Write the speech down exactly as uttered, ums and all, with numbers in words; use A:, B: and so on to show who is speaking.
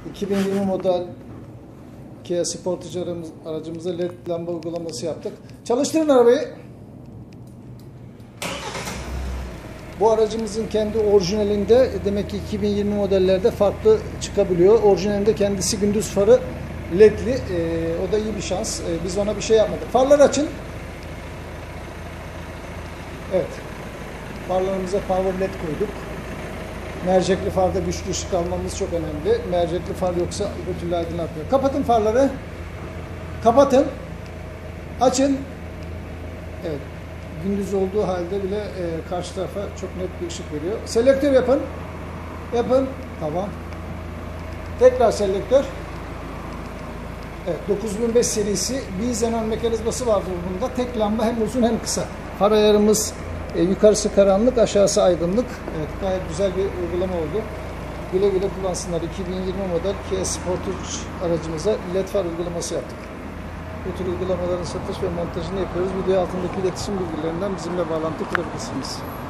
A: iki bin yirmi model Kia Sportage aracımıza led lamba uygulaması yaptık. Çalıştırın arabayı. Bu aracımızın kendi orijinalinde demek ki iki bin yirmi modellerde farklı çıkabiliyor. Orijinalinde kendisi gündüz farı ledli. Ee, o da iyi bir şans. Ee, biz ona bir şey yapmadık. Farları açın. Evet. Farlarımıza power led koyduk. Mercekli farda güçlü ışık almamız çok önemli. Mercekli far yoksa öbür türlü aydınlatmıyor. Kapatın farları. Kapatın. Açın. Evet. Gündüz olduğu halde bile e, karşı tarafa çok net bir ışık veriyor. Selektör yapın. Yapın. Tamam. Tekrar selektör. Evet. dokuz bin beş serisi bir xenon mekanizması vardır bunda. Tek lamba hem uzun hem kısa. Far ayarımız e, yukarısı karanlık, aşağısı aydınlık. Evet. Gayet güzel bir uygulama oldu. Güle güle kullansınlar. iki bin yirmi model Kia Sportage aracımıza led far uygulaması yaptık. Bu tür uygulamaların satış ve montajını yapıyoruz. Video altındaki iletişim bilgilerinden bizimle bağlantı kurabilirsiniz.